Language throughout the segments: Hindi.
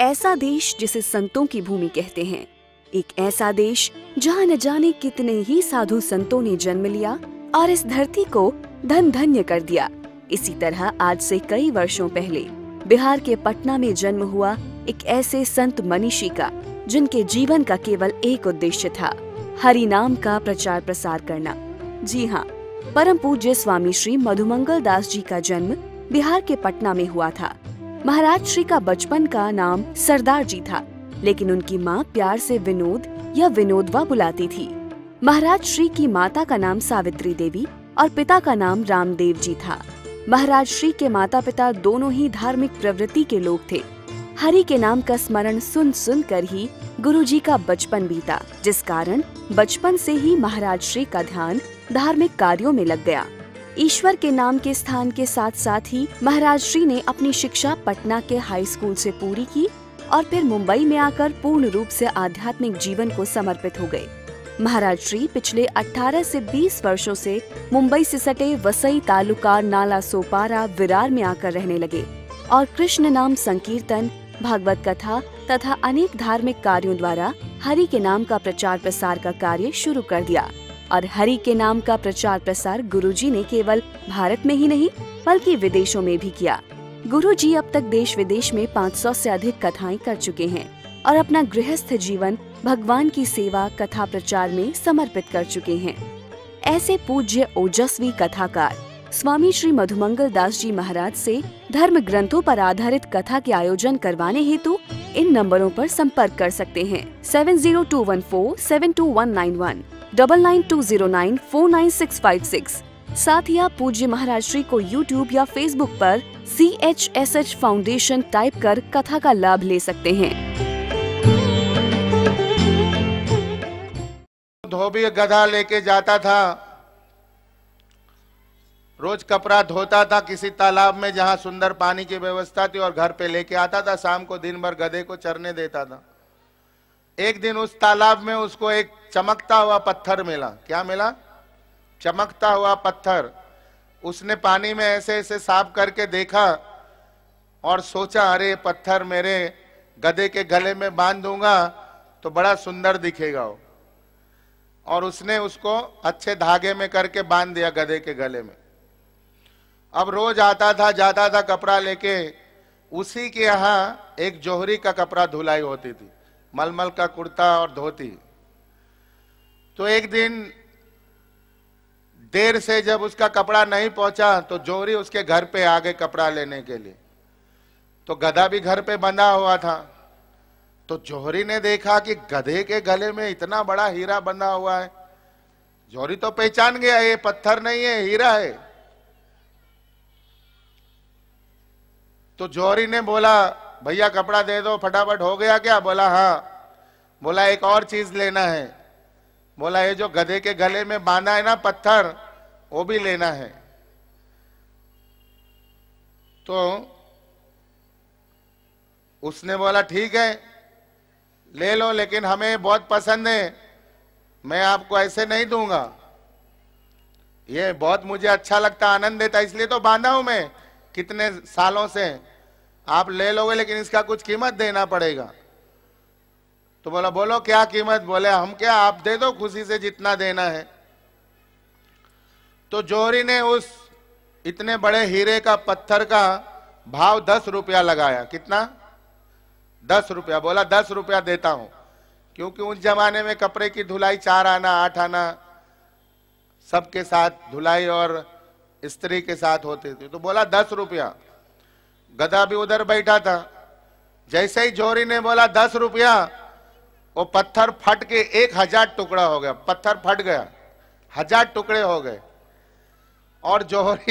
ऐसा देश जिसे संतों की भूमि कहते हैं, एक ऐसा देश जहाँ न जाने कितने ही साधु संतों ने जन्म लिया और इस धरती को धन धन्य कर दिया। इसी तरह आज से कई वर्षों पहले बिहार के पटना में जन्म हुआ एक ऐसे संत मनीषी का, जिनके जीवन का केवल एक उद्देश्य था, हरि नाम का प्रचार प्रसार करना। जी हाँ, परम पूज्य स्वामी श्री मधुमंगल दास जी का जन्म बिहार के पटना में हुआ था। महाराज श्री का बचपन का नाम सरदार जी था, लेकिन उनकी माँ प्यार से विनोद या विनोदवा बुलाती थी। महाराज श्री की माता का नाम सावित्री देवी और पिता का नाम रामदेव जी था। महाराज श्री के माता पिता दोनों ही धार्मिक प्रवृत्ति के लोग थे। हरि के नाम का स्मरण सुन सुन कर ही गुरुजी का बचपन बीता, जिस कारण बचपन से ही महाराज श्री का ध्यान धार्मिक कार्यों में लग गया। ईश्वर के नाम के स्थान के साथ साथ ही महाराज श्री ने अपनी शिक्षा पटना के हाई स्कूल से पूरी की और फिर मुंबई में आकर पूर्ण रूप से आध्यात्मिक जीवन को समर्पित हो गए। महाराज श्री पिछले 18 से 20 वर्षों से मुंबई से सटे वसई तालुका नाला सोपारा विरार में आकर रहने लगे और कृष्ण नाम संकीर्तन, भागवत कथा तथा अनेक धार्मिक कार्यों द्वारा हरि के नाम का प्रचार प्रसार का कार्य शुरू कर दिया। और हरि के नाम का प्रचार प्रसार गुरुजी ने केवल भारत में ही नहीं बल्कि विदेशों में भी किया। गुरुजी अब तक देश विदेश में 500 से अधिक कथाएं कर चुके हैं और अपना गृहस्थ जीवन भगवान की सेवा कथा प्रचार में समर्पित कर चुके हैं। ऐसे पूज्य ओजस्वी कथाकार स्वामी श्री मधुमंगल दास जी महाराज से धर्म ग्रंथों पर आधारित कथा के आयोजन करवाने हेतु इन नंबरों पर संपर्क कर सकते हैं। 7021472191, 9920949656। साथ ही आप पूज्य महाराज श्री को YouTube या Facebook पर CHSH फाउंडेशन टाइप कर कथा का लाभ ले सकते हैं। धोबी गधा लेके जाता था, रोज कपड़ा धोता था किसी तालाब में जहां सुंदर पानी की व्यवस्था थी और घर पे लेके आता था। शाम को दिन भर गधे को चरने देता था। एक दिन उस तालाब में उसको एक चमकता हुआ पत्थर मिला। क्या मिला? चमकता हुआ पत्थर। उसने पानी में ऐसे ऐसे साफ करके देखा और सोचा, अरे पत्थर मेरे गधे के गले में बांध दूंगा तो बड़ा सुंदर दिखेगा वो। और उसने उसको अच्छे धागे में करके बांध दिया गधे के गले में। अब रोज आता था जाता था कपड़ा लेके। उसी के यहाँ एक जोहरी का कपड़ा धुलाई होती थी, मलमल का कुर्ता और धोती। तो एक दिन देर से जब उसका कपड़ा नहीं पहुंचा तो जोहरी उसके घर पे आ गए कपड़ा लेने के लिए। तो गधा भी घर पे बंधा हुआ था। तो जोहरी ने देखा कि गधे के गले में इतना बड़ा हीरा बंधा हुआ है। जोहरी तो पहचान गया ये पत्थर नहीं है, हीरा है। तो जोहरी ने बोला, भैया कपड़ा दे दो फटाफट। हो गया क्या? बोला हाँ। बोला एक और चीज लेना है। बोला ये जो गधे के गले में बांधा है ना पत्थर, वो भी लेना है। तो उसने बोला ठीक है ले लो, लेकिन हमें बहुत पसंद है, मैं आपको ऐसे नहीं दूंगा। ये बहुत मुझे अच्छा लगता, आनंद देता, इसलिए तो बांधा हूं मैं कितने सालों से। आप ले लोगे लेकिन इसका कुछ कीमत देना पड़ेगा। तो बोला बोलो क्या कीमत? बोले हम क्या, आप दे दो खुशी से जितना देना है। तो जोहरी ने उस इतने बड़े हीरे का पत्थर का भाव 10 रुपया लगाया। कितना? 10 रुपया। बोला 10 रुपया देता हूं, क्योंकि उस जमाने में कपड़े की धुलाई 4 आना 8 आना सबके साथ धुलाई और स्त्री के साथ होती थी। तो बोला 10 रुपया। गधा भी उधर बैठा था। जैसे ही जोहरी ने बोला 10 रुपया, वो पत्थर फट के 1000 टुकड़ा हो गया। पत्थर फट गया, 1000 टुकड़े हो गए। और जोहरी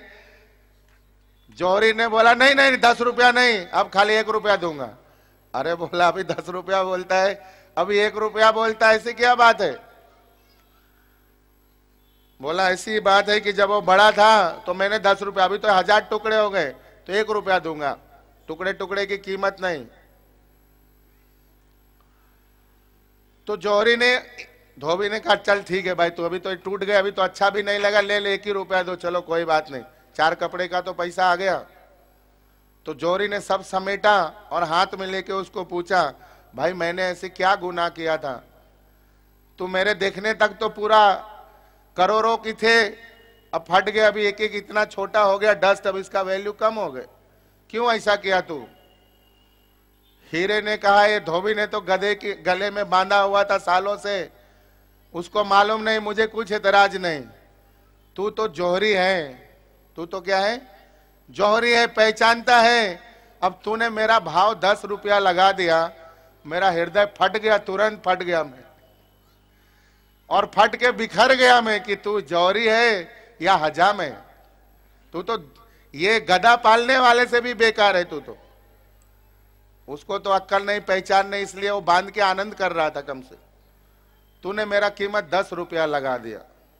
ने बोला नहीं नहीं 10 रुपया नहीं, अब खाली 1 रुपया दूंगा। अरे बोला अभी 10 रुपया बोलता है, अभी 1 रुपया बोलता है, ऐसी क्या बात है? बोला ऐसी बात है कि जब वो बड़ा था तो मैंने 10 रुपया, अभी तो 1000 टुकड़े हो गए तो 1 रुपया दूंगा, टुकड़े टुकड़े की कीमत नहीं। तो जोहरी ने, धोबी ने कहा चल ठीक है भाई, तू अभी तो टूट गया, अभी तो अच्छा भी नहीं लगा, ले ले 1 ही रुपया दो, चलो कोई बात नहीं, 4 कपड़े का तो पैसा आ गया। तो जोहरी ने सब समेटा और हाथ में लेके उसको पूछा, भाई मैंने ऐसे क्या गुनाह किया था? तू मेरे देखने तक तो पूरा करोड़ों की थे, अब फट गया, अभी एक एक इतना छोटा हो गया डस्ट, अब इसका वैल्यू कम हो गए, क्यों ऐसा किया तू? हीरे ने कहा, ये धोबी ने तो गधे के गले में बांधा हुआ था सालों से, उसको मालूम नहीं, मुझे कुछ एतराज नहीं। तू तो जोहरी है, तू तो क्या है? जोहरी है, पहचानता है। अब तूने मेरा भाव 10 रुपया लगा दिया, मेरा हृदय फट गया, तुरंत फट गया मैं, और फट के बिखर गया मैं कि तू जोहरी है या हजाम है। तू तो ये गधा पालने वाले से भी बेकार है, तू तो। उसको तो अक्ल नहीं, पहचान नहीं, इसलिए वो बांध के आनंद कर रहा था कम से। तूने मेरा कीमत 10 रुपया लगा दिया।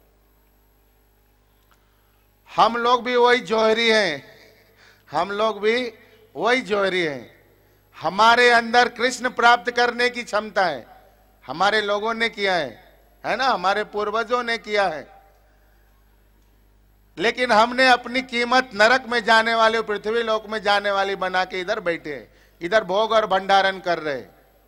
हम लोग भी वही जोहरी हैं, हम लोग भी वही जोहरी हैं। हमारे अंदर कृष्ण प्राप्त करने की क्षमता है, हमारे लोगों ने किया है ना, हमारे पूर्वजों ने किया है। लेकिन हमने अपनी कीमत नरक में जाने वाले, पृथ्वी लोक में जाने वाली बना के इधर बैठे हैं, इधर भोग और भंडारण कर रहे।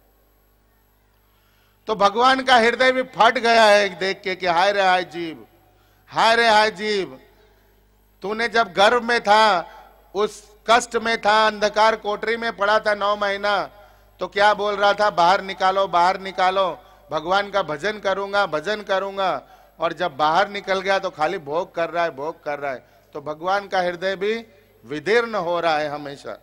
तो भगवान का हृदय भी फट गया है देख के कि हाय रे हाय जीव, हाय रे हाय जीव, तूने जब गर्भ में था, उस कष्ट में था, अंधकार कोठरी में पड़ा था 9 महीना, तो क्या बोल रहा था? बाहर निकालो, बाहर निकालो, भगवान का भजन करूंगा, भजन करूंगा। और जब बाहर निकल गया तो खाली भोग कर रहा है, भोग कर रहा है। तो भगवान का हृदय भी विदीर्ण हो रहा है हमेशा,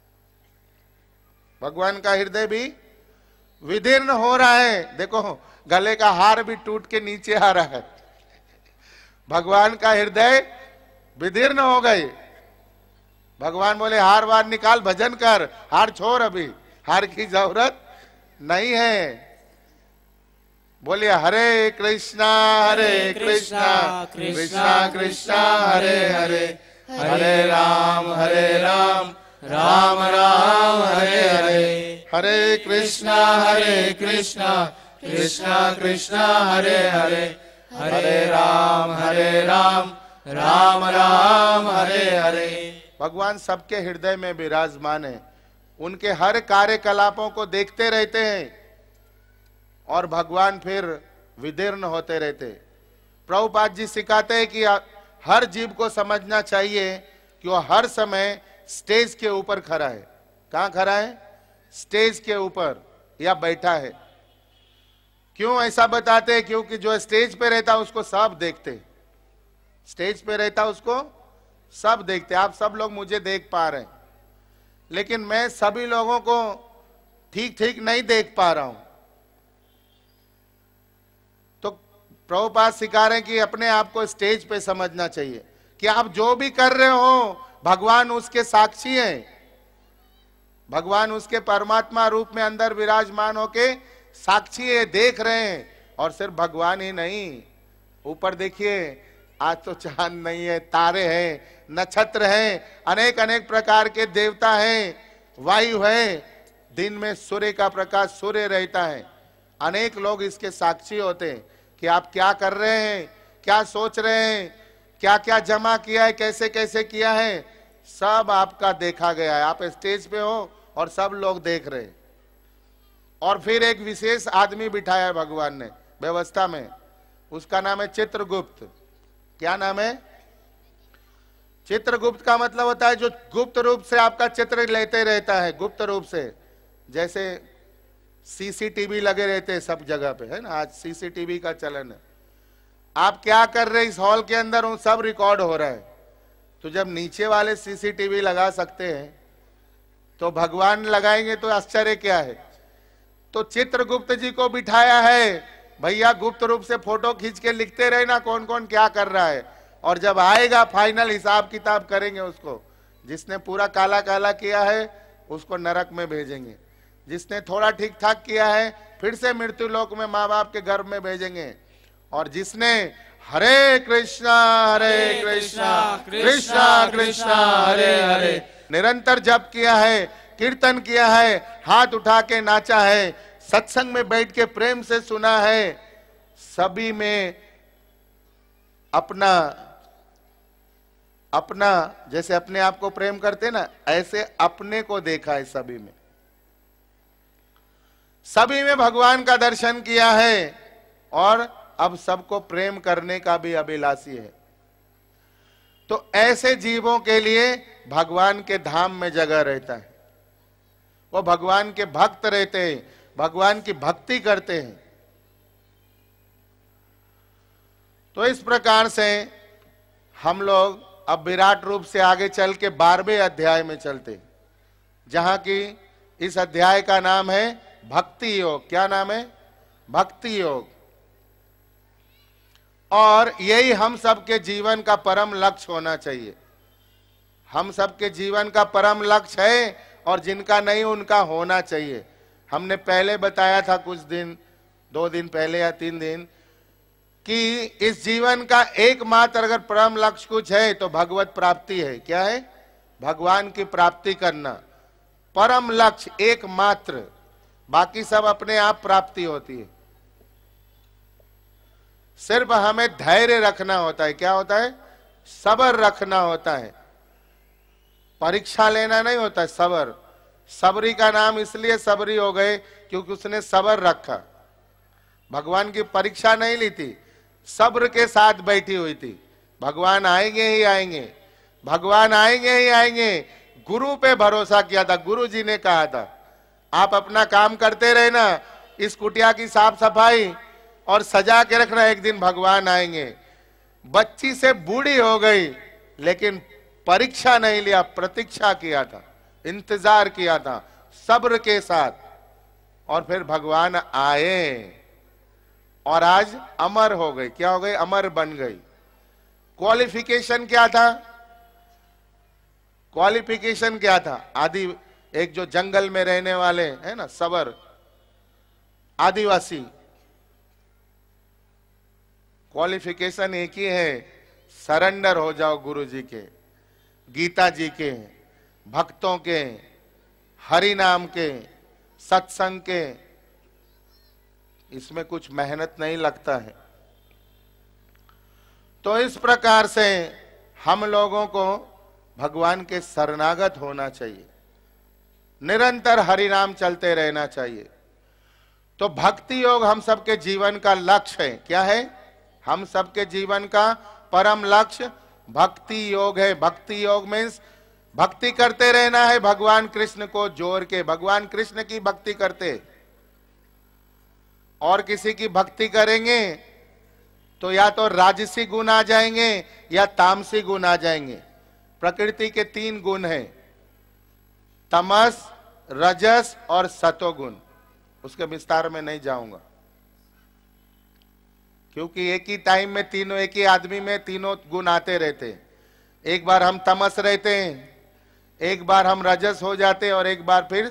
भगवान का हृदय भी विदीर्ण हो रहा है। देखो गले का हार भी टूट के नीचे आ रहा है, भगवान का हृदय विदीर्ण हो गए। भगवान बोले हार वार निकाल, भजन कर, हार छोड़, अभी हार की जरूरत नहीं है। बोलिए हरे कृष्णा कृष्णा कृष्णा हरे हरे, हरे राम राम राम हरे हरे, हरे कृष्णा कृष्णा कृष्णा हरे हरे, हरे राम राम राम हरे हरे। भगवान सबके हृदय में विराजमान है, उनके हर कार्यकलापों को देखते रहते हैं और भगवान फिर विदीर्ण होते रहते। प्रभुपाद जी सिखाते हैं कि हर जीव को समझना चाहिए कि वो हर समय स्टेज के ऊपर खड़ा है। कहां खड़ा है? स्टेज के ऊपर या बैठा है। क्यों ऐसा बताते हैं? क्योंकि जो स्टेज पे रहता है उसको सब देखते, स्टेज पे रहता है उसको सब देखते। आप सब लोग मुझे देख पा रहे हैं, लेकिन मैं सभी लोगों को ठीक ठीक नहीं देख पा रहा हूं। तो प्रभुपाद सिखा रहे हैं कि अपने आप को स्टेज पे समझना चाहिए कि आप जो भी कर रहे हो भगवान उसके साक्षी हैं, भगवान उसके परमात्मा रूप में अंदर विराजमान होके साक्षी है, देख रहे हैं। और सिर्फ भगवान ही नहीं, ऊपर देखिए आज तो चांद नहीं है, तारे हैं, नक्षत्र हैं, अनेक अनेक प्रकार के देवता हैं, वायु है, दिन में सूर्य का प्रकाश सूर्य रहता है। अनेक लोग इसके साक्षी होते हैं कि आप क्या कर रहे हैं, क्या सोच रहे हैं, क्या क्या जमा किया है, कैसे कैसे किया है, सब आपका देखा गया है। आप स्टेज पे हो और सब लोग देख रहे हैं। और फिर एक विशेष आदमी बिठाया है भगवान ने व्यवस्था में, उसका नाम है चित्रगुप्त। क्या नाम है? चित्रगुप्त का मतलब होता है जो गुप्त रूप से आपका चित्र लेते रहता है, गुप्त रूप से। जैसे सीसीटीवी लगे रहते हैं सब जगह पे, है ना, आज सीसीटीवी का चलन है। आप क्या कर रहे हैं इस हॉल के अंदर, वो सब रिकॉर्ड हो रहा है। तो जब नीचे वाले सीसीटीवी लगा सकते हैं तो भगवान लगाएंगे तो आश्चर्य क्या है। तो चित्रगुप्त जी को बिठाया है, भैया गुप्त रूप से फोटो खींच के लिखते रहे ना कौन कौन क्या कर रहा है, और जब आएगा फाइनल हिसाब किताब करेंगे उसको। जिसने पूरा काला काला किया है उसको नरक में भेजेंगे, जिसने थोड़ा ठीक ठाक किया है फिर से मृत्यु लोक में माँ बाप के गर्भ में भेजेंगे, और जिसने हरे कृष्णा कृष्णा कृष्णा हरे हरे निरंतर जप किया है, कीर्तन किया है, हाथ उठा के नाचा है, सत्संग में बैठ के प्रेम से सुना है, सभी में अपना अपना, जैसे अपने आप को प्रेम करते ना, ऐसे अपने को देखा है सभी में। सभी में भगवान का दर्शन किया है और अब सबको प्रेम करने का भी अभिलाषी है। तो ऐसे जीवों के लिए भगवान के धाम में जगह रहता है। वो भगवान के भक्त रहते हैं, भगवान की भक्ति करते हैं। तो इस प्रकार से हम लोग अब विराट रूप से आगे चल के 12वें अध्याय में चलते, जहां की इस अध्याय का नाम है भक्ति योग। क्या नाम है? भक्ति योग। और यही हम सबके जीवन का परम लक्ष्य होना चाहिए। हम सबके जीवन का परम लक्ष्य है और जिनका नहीं उनका होना चाहिए। हमने पहले बताया था कुछ दिन, 2 दिन पहले या 3 दिन, कि इस जीवन का एकमात्र अगर परम लक्ष्य कुछ है तो भगवत प्राप्ति है। क्या है? भगवान की प्राप्ति करना परम लक्ष्य एकमात्र। बाकी सब अपने आप प्राप्ति होती है। सिर्फ हमें धैर्य रखना होता है। क्या होता है? सब्र रखना होता है। परीक्षा लेना नहीं होता है, सब्र। सबरी का नाम इसलिए सबरी हो गए क्योंकि उसने सब्र रखा। भगवान की परीक्षा नहीं ली थी, सब्र के साथ बैठी हुई थी। भगवान आएंगे ही आएंगे, भगवान आएंगे ही आएंगे। गुरु पे भरोसा किया था। गुरु जी ने कहा था आप अपना काम करते रहना, इस कुटिया की साफ सफाई और सजा के रखना, एक दिन भगवान आएंगे। बच्ची से बूढ़ी हो गई लेकिन परीक्षा नहीं लिया, प्रतीक्षा किया था, इंतजार किया था सब्र के साथ, और फिर भगवान आए और आज अमर हो गई। क्या हो गई? अमर बन गई। क्वालिफिकेशन क्या था? क्वालिफिकेशन क्या था? आदि एक जो जंगल में रहने वाले है ना, सबर, आदिवासी, क्वालिफिकेशन एक ही है, सरेंडर हो जाओ गुरु जी के, गीता जी के, भक्तों के, हरि नाम के, सत्संग के। इसमें कुछ मेहनत नहीं लगता है। तो इस प्रकार से हम लोगों को भगवान के शरणागत होना चाहिए, निरंतर हरि नाम चलते रहना चाहिए। तो भक्ति योग हम सबके जीवन का लक्ष्य है। क्या है? हम सबके जीवन का परम लक्ष्य भक्ति योग है। भक्ति योग मीन्स भक्ति करते रहना है भगवान कृष्ण को जोड़ के। भगवान कृष्ण की भक्ति करते, और किसी की भक्ति करेंगे तो या तो राजसी गुण आ जाएंगे या तामसी गुण आ जाएंगे। प्रकृति के 3 गुण हैं, तमस, रजस और सतोगुण। उसके विस्तार में नहीं जाऊंगा क्योंकि एक ही टाइम में तीनों, एक ही आदमी में तीनों गुण आते रहते हैं। एक बार हम तमस रहते हैं, एक बार हम रजस हो जाते हैं, और एक बार फिर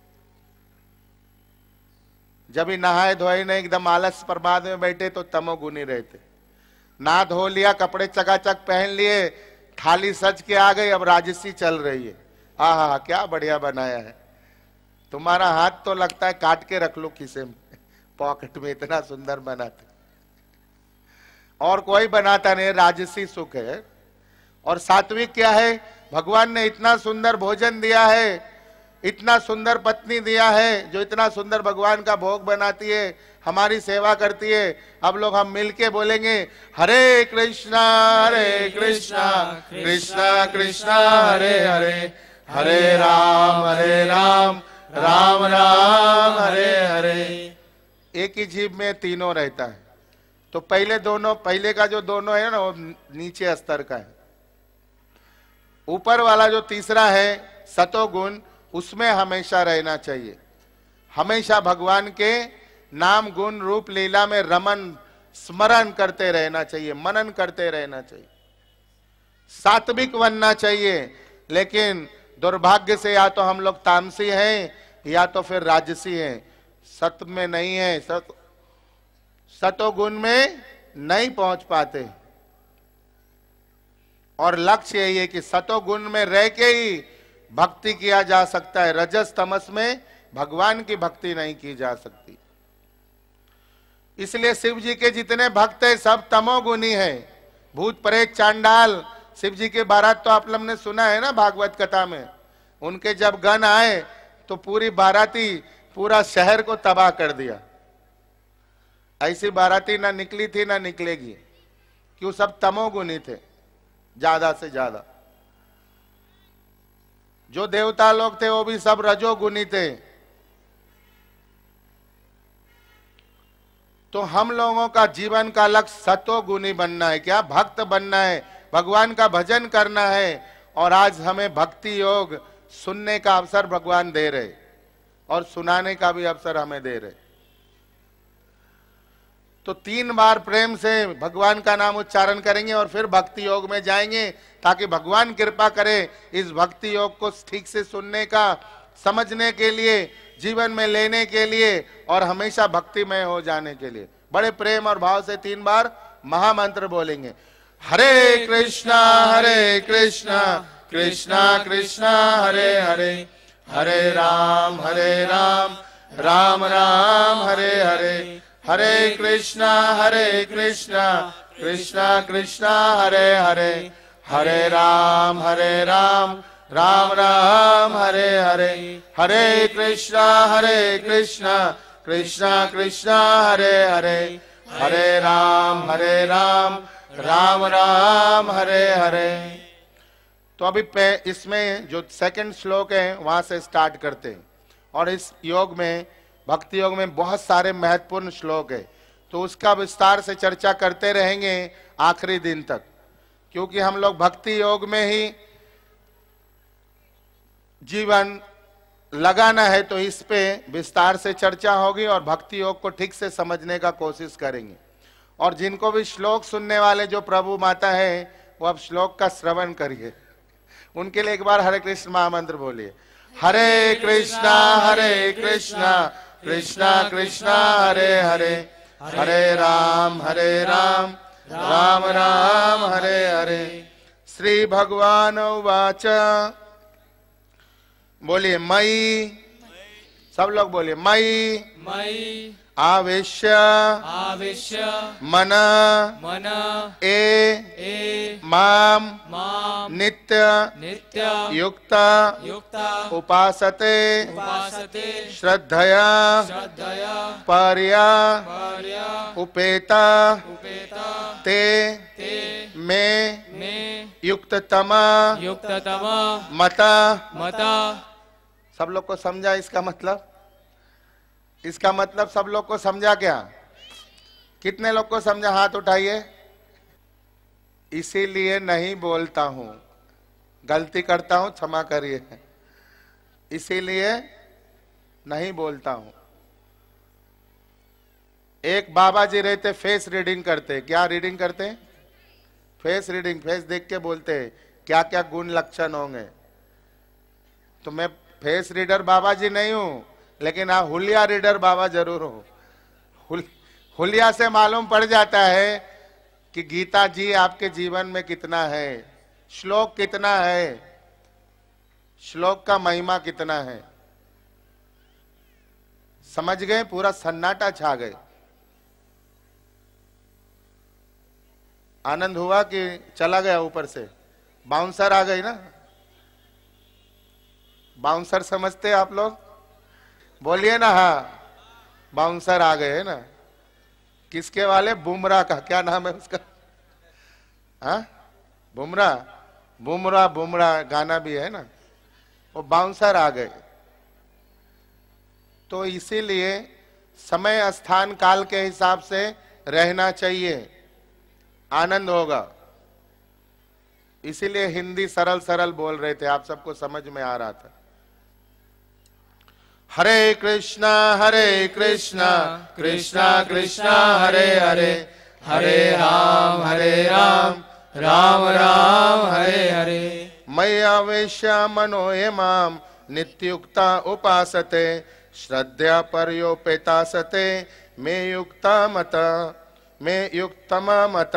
जब भी नहाए धोए नहीं, एकदम आलस प्रमाद में बैठे तो तमोगुनी रहते। नहा धो लिया, कपड़े चकाचक पहन लिए, थाली सज के आ गई, अब राजसी चल रही है। आहा क्या बढ़िया बनाया है, तुम्हारा हाथ तो लगता है काट के रख लो खीसे में, पॉकेट में, इतना सुंदर बनाते। और कोई बनाता नहीं, राजसी सुख है। और सात्विक क्या है? भगवान ने इतना सुंदर भोजन दिया है, इतना सुंदर पत्नी दिया है जो इतना सुंदर भगवान का भोग बनाती है, हमारी सेवा करती है। अब लोग हम मिलके बोलेंगे हरे कृष्णा कृष्णा कृष्णा हरे हरे, हरे राम राम राम हरे हरे। एक ही जीव में तीनों रहता है। तो पहले का जो दोनों है ना, वो नीचे स्तर का है। ऊपर वाला जो तीसरा है सतोगुण, उसमें हमेशा रहना चाहिए। हमेशा भगवान के नाम गुण रूप लीला में रमन स्मरण करते रहना चाहिए, मनन करते रहना चाहिए, सात्विक बनना चाहिए। लेकिन दुर्भाग्य से या तो हम लोग तामसी हैं या तो फिर राजसी हैं, सत्व में नहीं है, सतोगुण में नहीं पहुंच पाते। और लक्ष्य यही है कि सतोगुण में रह के ही भक्ति किया जा सकता है, रजस तमस में भगवान की भक्ति नहीं की जा सकती। इसलिए शिव जी के जितने भक्त हैं सब तमोगुणी हैं। भूत प्रेत चांडाल शिव जी के बारात तो आप लोग ने सुना है ना भागवत कथा में, उनके जब गण आए तो पूरी बाराती पूरा शहर को तबाह कर दिया। ऐसी बाराती ना निकली थी ना निकलेगी, क्यों? सब तमोगुणी थे ज्यादा से ज्यादा। जो देवता लोग थे वो भी सब रजोगुणी थे। तो हम लोगों का जीवन का लक्ष्य सतोगुणी बनना है, क्या? भक्त बनना है, भगवान का भजन करना है। और आज हमें भक्ति योग सुनने का अवसर भगवान दे रहे और सुनाने का भी अवसर हमें दे रहे। तो 3 बार प्रेम से भगवान का नाम उच्चारण करेंगे और फिर भक्ति योग में जाएंगे, ताकि भगवान कृपा करे इस भक्ति योग को ठीक से सुनने का, समझने के लिए, जीवन में लेने के लिए और हमेशा भक्तिमय हो जाने के लिए। बड़े प्रेम और भाव से 3 बार महामंत्र बोलेंगे। हरे कृष्णा कृष्णा कृष्णा हरे हरे, हरे राम राम राम हरे हरे, हरे कृष्णा कृष्णा कृष्णा हरे हरे, हरे राम राम राम हरे हरे, हरे कृष्णा कृष्णा कृष्णा हरे हरे, हरे राम राम राम हरे हरे। तो अभी इसमें जो सेकंड श्लोक है वहां से स्टार्ट करते हैं। और इस योग में, भक्ति योग में बहुत सारे महत्वपूर्ण श्लोक है, तो उसका विस्तार से चर्चा करते रहेंगे आखिरी दिन तक, क्योंकि हम लोग भक्ति योग में ही जीवन लगाना है। तो इस पे विस्तार से चर्चा होगी और भक्ति योग को ठीक से समझने का कोशिश करेंगे। और जिनको भी श्लोक सुनने वाले जो प्रभु माता है, वो अब श्लोक का श्रवण करिए। उनके लिए एक बार हरे कृष्ण महामंत्र बोलिए। हरे कृष्णा कृष्णा कृष्णा हरे हरे, हरे राम राम राम हरे हरे। श्री भगवान उवाच, बोलिए मई, सब लोग बोलिए मई आवेश्य मन ए माम नित्य युक्त उपासते श्रद्धया पर्या उपेता ते में युक्ततमा मता। सब लोग को समझा इसका मतलब? इसका मतलब सब लोग को समझा क्या? कितने लोग को समझा? हाथ उठाइए। इसीलिए नहीं बोलता हूं, गलती करता हूं, क्षमा करिए। इसीलिए नहीं बोलता हूं। एक बाबा जी रहते, फेस रीडिंग करते। क्या रीडिंग करते? Face reading. फेस देख के बोलते हैं क्या क्या गुण लक्षण होंगे। तो मैं फेस रीडर बाबा जी नहीं हूं, लेकिन हाँ हुलिया रीडर बाबा जरूर हो। हुलिया से मालूम पड़ जाता है कि गीता जी आपके जीवन में कितना है, श्लोक कितना है, श्लोक का महिमा कितना है। समझ गए? पूरा सन्नाटा छा गए। आनंद हुआ कि चला गया ऊपर से? बाउंसर आ गई ना? बाउंसर समझते आप लोग? बोलिए ना। हाँ, बाउंसर आ गए है ना। किसके वाले? बुमराह का। क्या नाम है उसका? हाँ, बुमराह गाना भी है ना। वो बाउंसर आ गए। तो इसीलिए समय स्थान काल के हिसाब से रहना चाहिए, आनंद होगा। इसीलिए हिंदी सरल सरल बोल रहे थे, आप सबको समझ में आ रहा था। हरे कृष्णा कृष्णा कृष्णा हरे हरे, हरे राम राम राम हरे हरे। मय्या वेश्या मनो ये माम नित्युक्ता उपासते श्रद्धा पर्योपेतासते मे युक्तमा मत।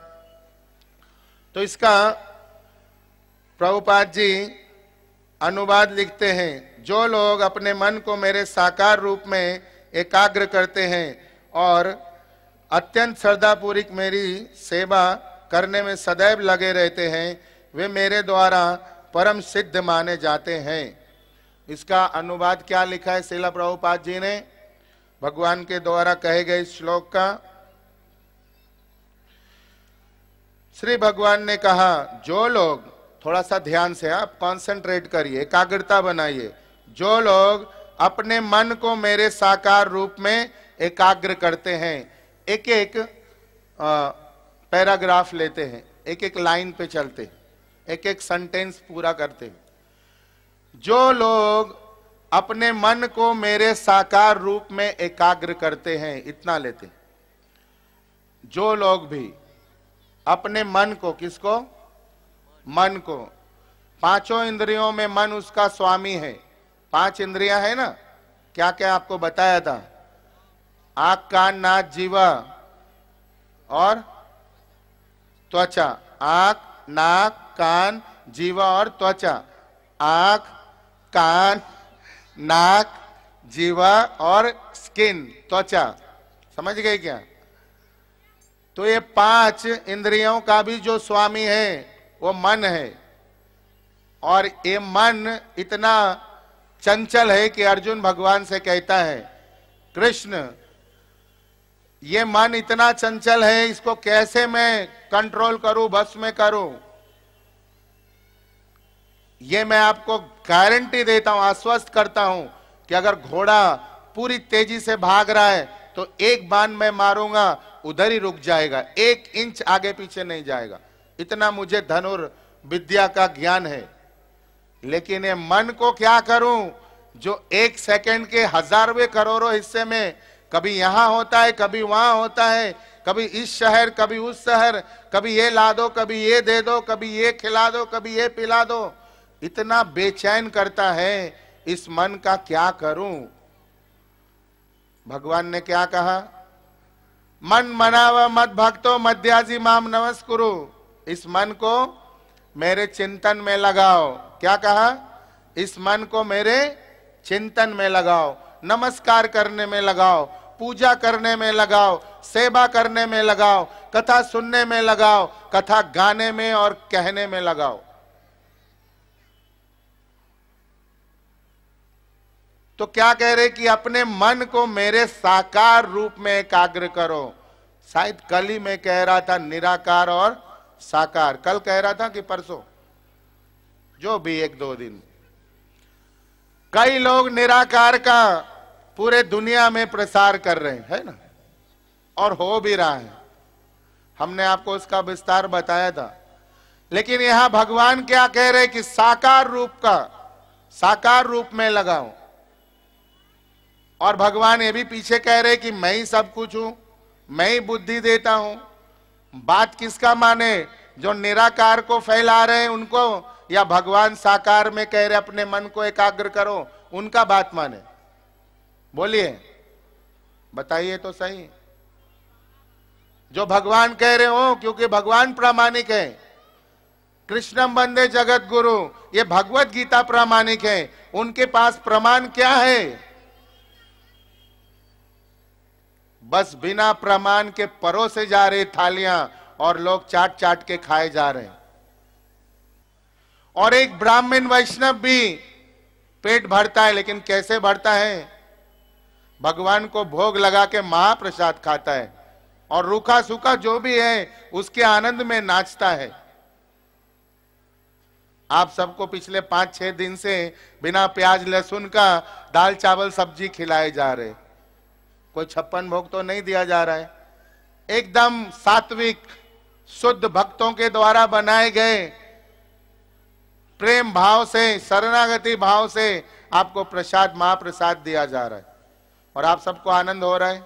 तो इसका प्रभुपाद जी अनुवाद लिखते हैं। जो लोग अपने मन को मेरे साकार रूप में एकाग्र करते हैं और अत्यंत श्रद्धापूर्वक मेरी सेवा करने में सदैव लगे रहते हैं, वे मेरे द्वारा परम सिद्ध माने जाते हैं। इसका अनुवाद क्या लिखा है श्रील प्रभुपाद जी ने भगवान के द्वारा कहे गए श्लोक का? श्री भगवान ने कहा, जो लोग, थोड़ा सा ध्यान से आप कंसंट्रेट करिए, एकाग्रता बनाइए, जो लोग अपने मन को मेरे साकार रूप में एकाग्र करते हैं, एक एक पैराग्राफ लेते हैं, एक एक लाइन पे चलते हैं, एक एक सेंटेंस पूरा करते हैं। जो लोग अपने मन को मेरे साकार रूप में एकाग्र करते हैं, इतना लेते हैं। जो लोग भी अपने मन को, किसको? मन को। पांचों इंद्रियों में मन उसका स्वामी है। 5 इंद्रियां है ना, क्या क्या आपको बताया था? आंख, कान, नाक, जीवा और त्वचा। आंख, नाक, कान, जीवा और त्वचा। आंख, कान, नाक, जीवा और स्किन, त्वचा। समझ गए क्या? तो ये 5 इंद्रियों का भी जो स्वामी है वो मन है। और ये मन इतना चंचल है कि अर्जुन भगवान से कहता है, कृष्ण ये मन इतना चंचल है, इसको कैसे मैं कंट्रोल करूं, बस में करूं? ये मैं आपको गारंटी देता हूं, आश्वस्त करता हूं कि अगर घोड़ा पूरी तेजी से भाग रहा है तो एक बाण मैं मारूंगा, उधर ही रुक जाएगा, 1 इंच आगे पीछे नहीं जाएगा। इतना मुझे धनुर्विद्या का ज्ञान है। लेकिन ये मन को क्या करूं जो 1 सेकंड के हजारवें करोड़ों हिस्से में कभी यहां होता है, कभी वहां होता है, कभी इस शहर, कभी उस शहर, कभी ये ला दो, कभी ये दे दो, कभी ये खिला दो, कभी ये पिला दो, इतना बेचैन करता है। इस मन का क्या करूं? भगवान ने क्या कहा? मन मनाव मद भक्तो मध्याजी माम नमस्कुरु। इस मन को मेरे चिंतन में लगाओ। क्या कहा? इस मन को मेरे चिंतन में लगाओ, नमस्कार करने में लगाओ, पूजा करने में लगाओ, सेवा करने में लगाओ, कथा सुनने में लगाओ, कथा गाने में और कहने में लगाओ। तो क्या कह रहे कि अपने मन को मेरे साकार रूप में एकाग्र करो। शायद कल ही मैं कह रहा था निराकार और साकार, कल कह रहा था कि परसों, जो भी 1-2 दिन। कई लोग निराकार का पूरे दुनिया में प्रसार कर रहे हैं, है ना, और हो भी रहा है। हमने आपको उसका विस्तार बताया था। लेकिन यहां भगवान क्या कह रहे कि साकार रूप का, साकार रूप में लगाओ। और भगवान ये भी पीछे कह रहे कि मैं ही सब कुछ हूं, मैं ही बुद्धि देता हूं। बात किसका माने? जो निराकार को फैला रहे हैं उनको, या भगवान साकार में कह रहे अपने मन को एकाग्र करो, उनका बात माने? बोलिए, बताइए तो सही। जो भगवान कह रहे हो, क्योंकि भगवान प्रामाणिक है। कृष्णम वंदे जगत गुरु, ये भगवत गीता प्रामाणिक है। उनके पास प्रमाण क्या है? बस बिना प्रमाण के परोसे जा रहे थालियां और लोग चाट चाट के खाए जा रहे हैं। और एक ब्राह्मण वैष्णव भी पेट भरता है, लेकिन कैसे भरता है? भगवान को भोग लगा के महाप्रसाद खाता है और रूखा सूखा जो भी है उसके आनंद में नाचता है। आप सबको पिछले 5-6 दिन से बिना प्याज लहसुन का दाल चावल सब्जी खिलाए जा रहे। कोई 56 भोग तो नहीं दिया जा रहा है। एकदम सात्विक शुद्ध भक्तों के द्वारा बनाए गए प्रेम भाव से, शरणागति भाव से आपको प्रसाद, महाप्रसाद दिया जा रहा है और आप सबको आनंद हो रहा है।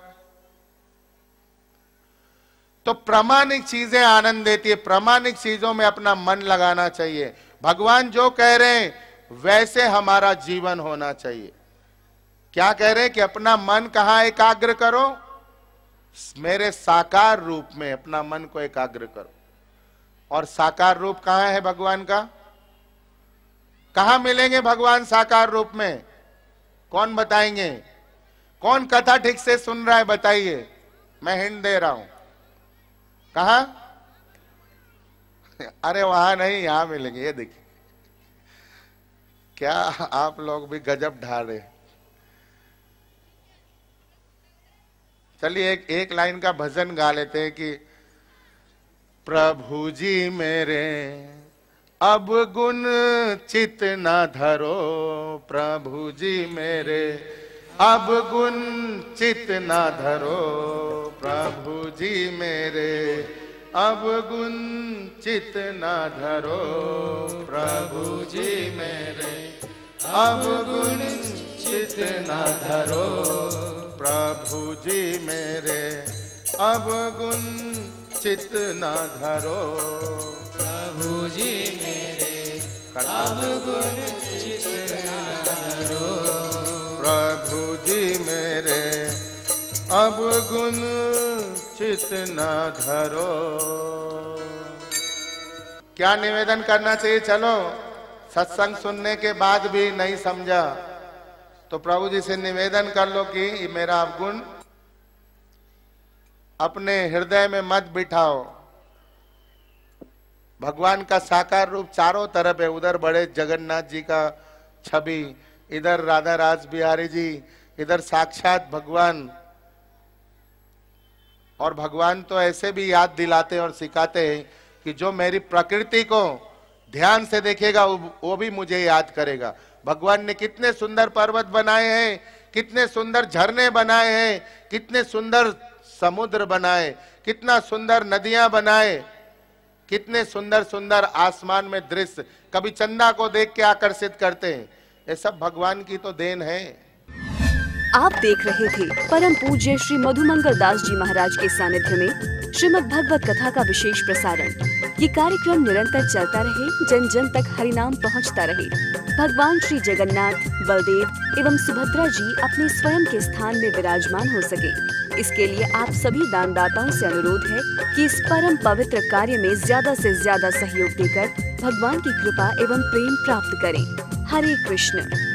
तो प्रामाणिक चीजें आनंद देती है। प्रामाणिक चीजों में अपना मन लगाना चाहिए। भगवान जो कह रहे हैं वैसे हमारा जीवन होना चाहिए। क्या कह रहे हैं कि अपना मन कहां एकाग्र करो? मेरे साकार रूप में अपना मन को एकाग्र करो। और साकार रूप कहां है भगवान का? कहां मिलेंगे भगवान साकार रूप में? कौन बताएंगे? कौन कथा ठीक से सुन रहा है बताइए, मैं हिंट दे रहा हूं। कहां? अरे वहां नहीं, यहां मिलेंगे। ये देखिए क्या आप लोग भी गजब ढा रहे। चलिए एक लाइन का भजन गा लेते हैं कि प्रभु जी मेरे अब गुण चित न धरो, प्रभु जी मेरे अब गुण चित न धरो, प्रभु जी मेरे अब गुण चित न धरो, प्रभु जी मेरे अब गुण चित न धरो, प्रभु जी मेरे अब गुण चित न धरो, प्रभु जी मेरे अब गुण चित न धरो, प्रभु जी मेरे अब गुण चित न धरो। क्या निवेदन करना चाहिए? चलो सत्संग सुनने के बाद भी नहीं समझा तो प्रभु जी से निवेदन कर लो कि ये मेरा अवगुण अपने हृदय में मत बिठाओ। भगवान का साकार रूप चारों तरफ है, उधर बड़े जगन्नाथ जी का छवि, इधर राधा रास बिहारी जी, इधर साक्षात भगवान। और भगवान तो ऐसे भी याद दिलाते और सिखाते हैं कि जो मेरी प्रकृति को ध्यान से देखेगा वो भी मुझे याद करेगा। भगवान ने कितने सुंदर पर्वत बनाए हैं, कितने सुंदर झरने बनाए हैं, कितने सुंदर समुद्र बनाए, कितना सुंदर नदियां बनाए, कितने सुंदर सुंदर आसमान में दृश्य कभी चंदा को देख के आकर्षित करते हैं। ये सब भगवान की तो देन है। आप देख रहे थे परम पूज्य श्री मधुमंगल दास जी महाराज के सानिध्य में श्रीमद् भगवत कथा का विशेष प्रसारण। ये कार्यक्रम निरंतर चलता रहे, जन जन तक हरिनाम पहुंचता रहे। भगवान श्री जगन्नाथ, बलदेव एवं सुभद्रा जी अपने स्वयं के स्थान में विराजमान हो सके, इसके लिए आप सभी दानदाताओं से अनुरोध है कि इस परम पवित्र कार्य में ज्यादा से ज्यादा सहयोग देकर भगवान की कृपा एवं प्रेम प्राप्त करें। हरे कृष्ण।